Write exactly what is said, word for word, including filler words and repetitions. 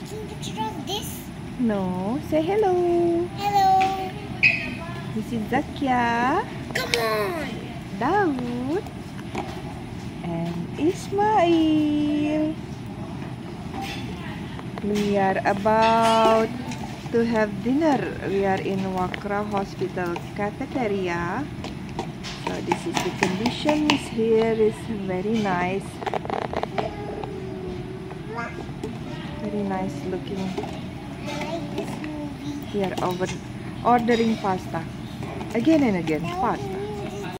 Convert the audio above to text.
taking picture of this? No, say hello. Hello. This is Zakia, Come on. Daud, and Ismail. We are about to have dinner. We are in Wakra Hospital cafeteria. So this is the conditions here. Is very nice. Very nice looking. I like this movie. We are over ordering pasta again and again. Pasta.